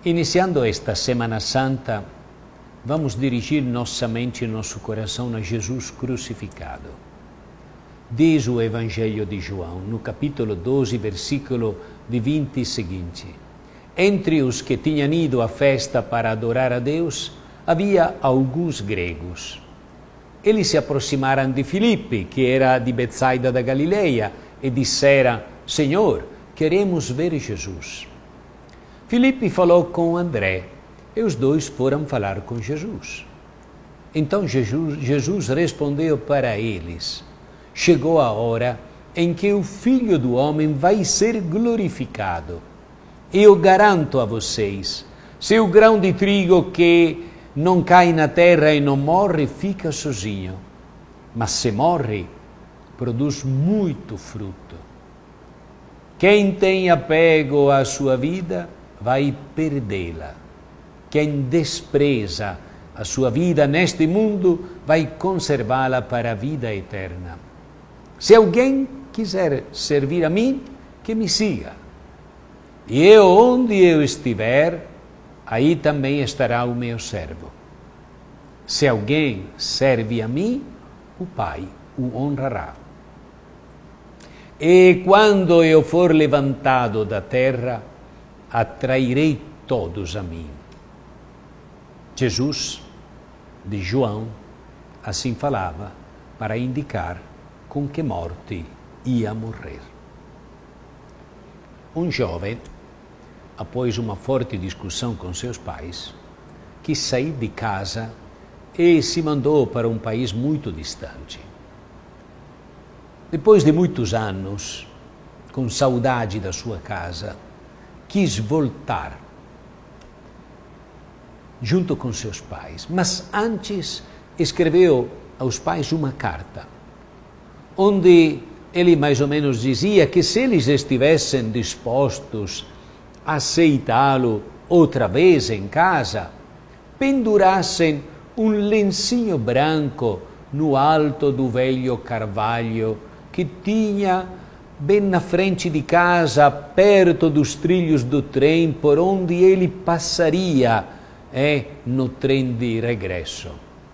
Iniciando esta Semana Santa, vamos dirigir nossa mente e nosso coração a Jesus crucificado. Diz o Evangelho de João, no capítulo 12, versículo de 20 e seguinte: Entre os que tinham ido à festa para adorar a Deus, havia alguns gregos. Eles se aproximaram de Filipe, que era de Betsaida da Galileia, e disseram: Senhor, queremos ver Jesus. Filipe falou com André, e os dois foram falar com Jesus. Então Jesus respondeu para eles: Chegou a hora em que o Filho do Homem vai ser glorificado. Eu garanto a vocês, se o grão de trigo que não cai na terra e não morre, fica sozinho. Mas se morre, produz muito fruto. Quem tem apego à sua vida, vai perdê-la. Quem despreza a sua vida neste mundo, vai conservá-la para a vida eterna. Se alguém quiser servir a mim, que me siga. E eu, onde eu estiver, aí também estará o meu servo. Se alguém serve a mim, o Pai o honrará. E quando eu for levantado da terra, atrairei todos a mim. Jesus, de João, assim falava para indicar com que morte ia morrer. Um jovem, após uma forte discussão com seus pais, quis sair de casa e se mandou para um país muito distante. Depois de muitos anos, com saudade da sua casa, quis voltar junto com seus pais, mas antes escreveu aos pais uma carta, onde ele mais ou menos dizia que se eles estivessem dispostos a aceitá-lo outra vez em casa, pendurassem um lencinho branco no alto do velho carvalho que tinha bem na frente de casa, perto dos trilhos do trem por onde ele passaria no trem de regresso.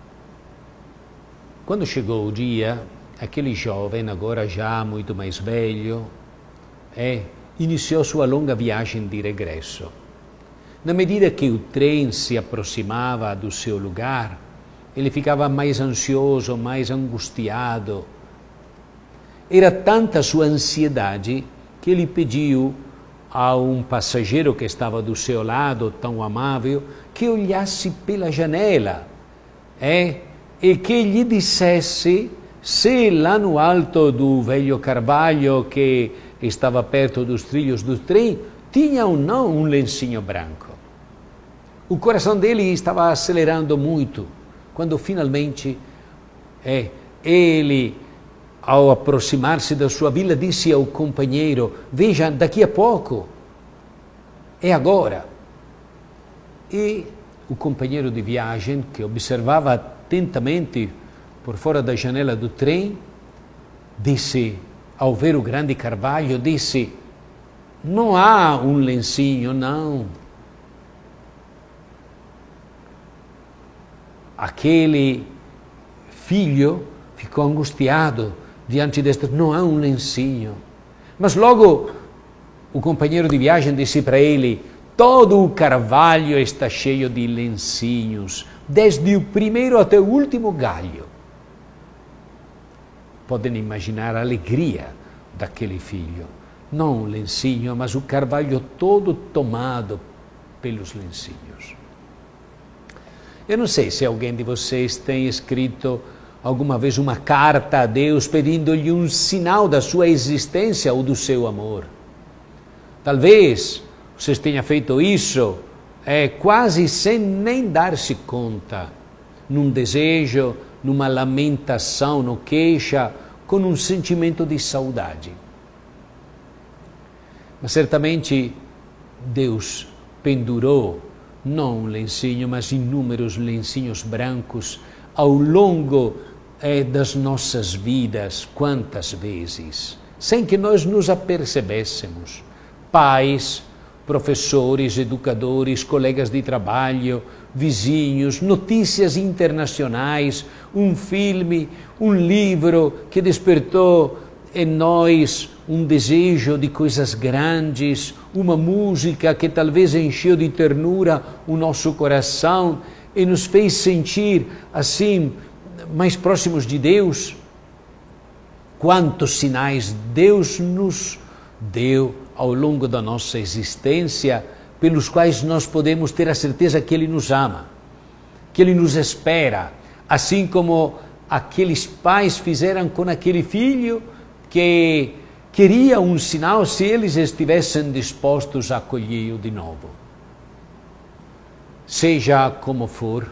Quando chegou o dia, aquele jovem, agora já muito mais velho, iniciou sua longa viagem de regresso. Na medida que o trem se aproximava do seu lugar, ele ficava mais ansioso, mais angustiado. Era tanta sua ansiedade que ele pediu a um passageiro que estava do seu lado, tão amável, que olhasse pela janela e que lhe dissesse se lá no alto do velho carvalho que estava perto dos trilhos do trem tinha ou não um lencinho branco. O coração dele estava acelerando muito, quando finalmente ele, ao aproximar-se da sua vila, disse ao companheiro: Veja, daqui a pouco, é agora. E o companheiro de viagem, que observava atentamente por fora da janela do trem, disse, ao ver o grande carvalho, disse: Não há um lencinho, não. Aquele filho ficou angustiado diante deste, não há um lencinho. Mas logo o companheiro de viagem disse para ele: todo o carvalho está cheio de lencinhos, desde o primeiro até o último galho. Podem imaginar a alegria daquele filho. Não um lencinho, mas o carvalho todo tomado pelos lencinhos. Eu não sei se alguém de vocês tem escrito alguma vez uma carta a Deus pedindo-lhe um sinal da sua existência ou do seu amor. Talvez vocês tenham feito isso quase sem nem dar-se conta, num desejo, numa lamentação, no queixa, com um sentimento de saudade. Mas certamente Deus pendurou não um lencinho, mas inúmeros lencinhos brancos ao longo das nossas vidas, quantas vezes, sem que nós nos apercebêssemos. Pais professores, educadores, colegas de trabalho, vizinhos, notícias internacionais, um filme, um livro que despertou em nós um desejo de coisas grandes, uma música que talvez encheu de ternura o nosso coração e nos fez sentir assim mais próximos de Deus. Quantos sinais Deus nos deu ao longo da nossa existência, pelos quais nós podemos ter a certeza que Ele nos ama, que Ele nos espera, assim como aqueles pais fizeram com aquele filho que queria um sinal se eles estivessem dispostos a acolhê-lo de novo. Seja como for,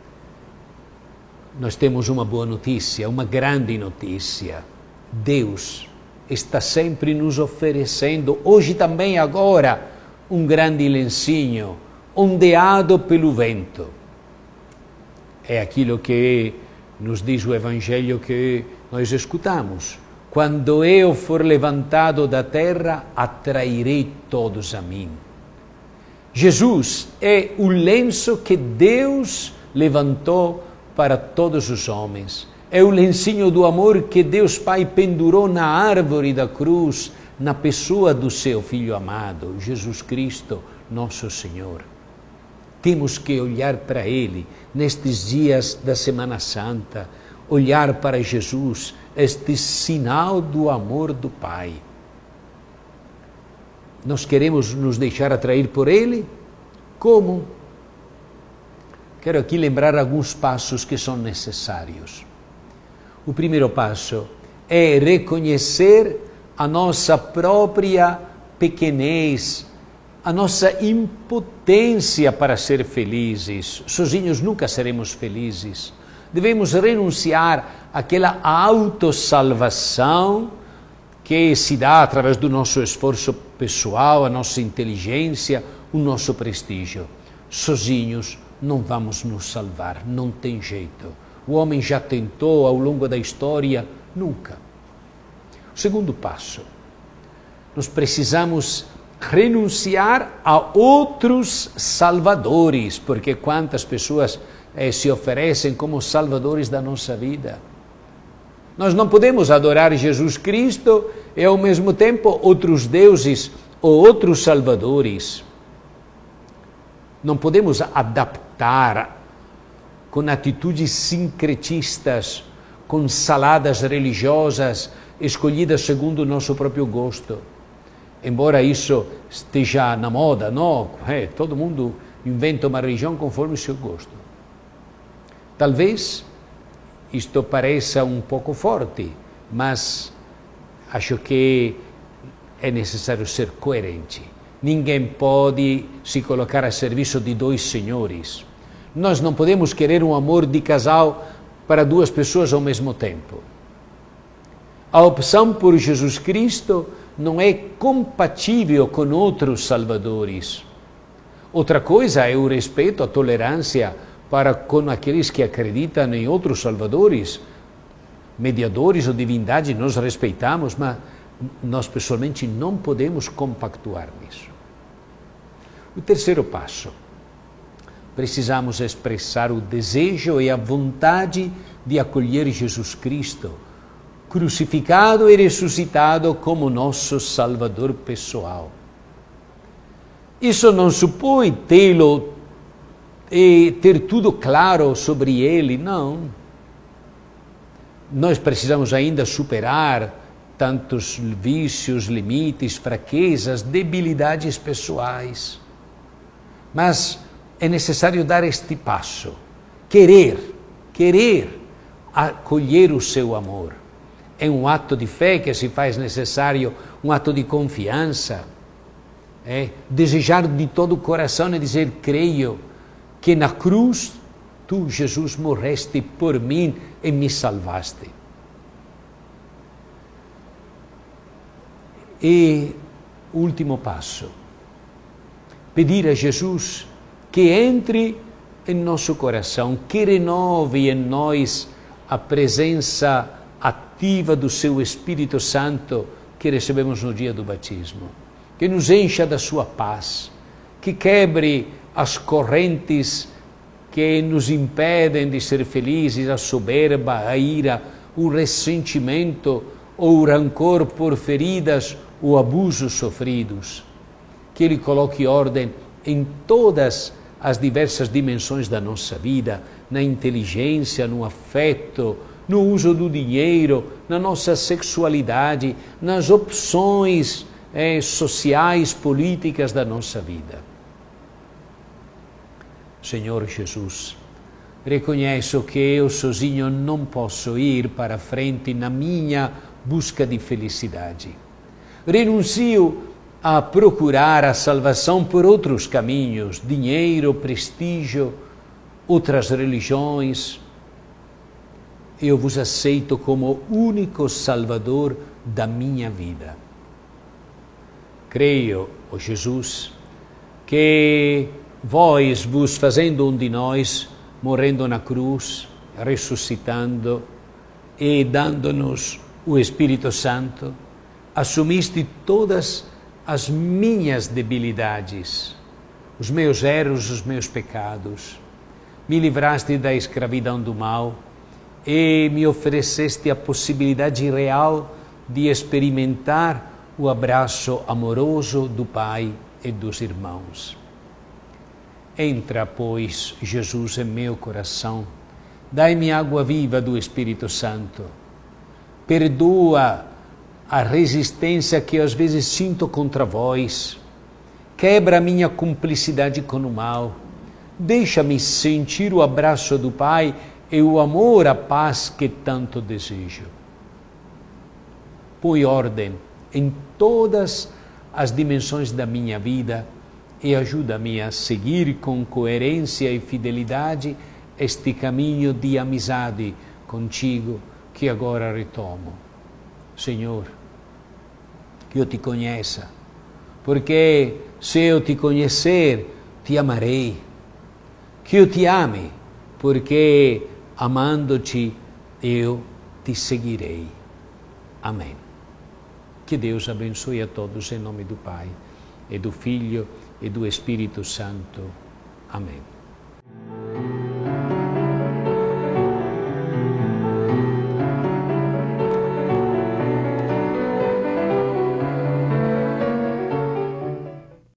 nós temos uma boa notícia, uma grande notícia. Deus está sempre nos oferecendo, hoje também agora, um grande lencinho, ondeado pelo vento. É aquilo que nos diz o Evangelho que nós escutamos. Quando eu for levantado da terra, atrairei todos a mim. Jesus é o lenço que Deus levantou para todos os homens. É o lencinho do amor que Deus Pai pendurou na árvore da cruz, na pessoa do seu Filho amado, Jesus Cristo, nosso Senhor. Temos que olhar para Ele nestes dias da Semana Santa, olhar para Jesus, este sinal do amor do Pai. Nós queremos nos deixar atrair por Ele? Como? Quero aqui lembrar alguns passos que são necessários. O primeiro passo é reconhecer a nossa própria pequenez, a nossa impotência para ser felizes. Sozinhos nunca seremos felizes. Devemos renunciar àquela autossalvação que se dá através do nosso esforço pessoal, a nossa inteligência, o nosso prestígio. Sozinhos não vamos nos salvar, não tem jeito. O homem já tentou ao longo da história, nunca. O segundo passo, nós precisamos renunciar a outros salvadores, porque quantas pessoas se oferecem como salvadores da nossa vida. Nós não podemos adorar Jesus Cristo e ao mesmo tempo outros deuses ou outros salvadores. Não podemos adaptar com atitudes sincretistas, com saladas religiosas escolhidas segundo o nosso próprio gosto. Embora isso esteja na moda, não? Todo mundo inventa uma religião conforme o seu gosto. Talvez isto pareça um pouco forte, mas acho que é necessário ser coerente. Ninguém pode se colocar a serviço de dois senhores. Nós não podemos querer um amor de casal para duas pessoas ao mesmo tempo. A opção por Jesus Cristo não é compatível com outros salvadores. Outra coisa é o respeito, a tolerância para com aqueles que acreditam em outros salvadores, mediadores ou divindades, nós respeitamos, mas nós pessoalmente não podemos compactuar nisso. O terceiro passo. Precisamos expressar o desejo e a vontade de acolher Jesus Cristo, crucificado e ressuscitado como nosso Salvador pessoal. Isso não supõe tê-lo e ter tudo claro sobre Ele, não. Nós precisamos ainda superar tantos vícios, limites, fraquezas, debilidades pessoais. Mas é necessário dar este passo, querer acolher o seu amor. É um ato de fé que se faz necessário, um ato de confiança. Desejar de todo o coração e dizer, creio que na cruz tu, Jesus, morreste por mim e me salvaste. E o último passo, pedir a Jesus que entre em nosso coração, que renove em nós a presença ativa do seu Espírito Santo que recebemos no dia do batismo. Que que nos encha da sua paz, que quebre as correntes que nos impedem de ser felizes, a soberba, a ira, o ressentimento ou o rancor por feridas ou abusos sofridos. Que Ele coloque ordem em todas as diversas dimensões da nossa vida, na inteligência, no afeto, no uso do dinheiro, na nossa sexualidade, nas opções sociais, políticas da nossa vida. Senhor Jesus, reconheço que eu sozinho não posso ir para frente na minha busca de felicidade. Renuncio a procurar a salvação por outros caminhos, dinheiro, prestígio, outras religiões. Eu vos aceito como único Salvador da minha vida. Creio, ó Jesus, que vós vos fazendo um de nós, morrendo na cruz, ressuscitando e dando-nos o Espírito Santo, assumiste todas as minhas debilidades, os meus erros, os meus pecados. Me livraste da escravidão do mal e me ofereceste a possibilidade real de experimentar o abraço amoroso do Pai e dos irmãos. Entra, pois, Jesus, em meu coração, dai-me água viva do Espírito Santo, perdoa a resistência que às vezes sinto contra vós, quebra a minha cumplicidade com o mal, deixa-me sentir o abraço do Pai e o amor, a paz que tanto desejo. Põe ordem em todas as dimensões da minha vida e ajuda-me a seguir com coerência e fidelidade este caminho de amizade contigo que agora retomo. Senhor, que eu te conheça, porque se eu te conhecer, te amarei. Que eu te ame, porque amando-te, eu te seguirei. Amém. Que Deus abençoe a todos em nome do Pai, e do Filho, e do Espírito Santo. Amém.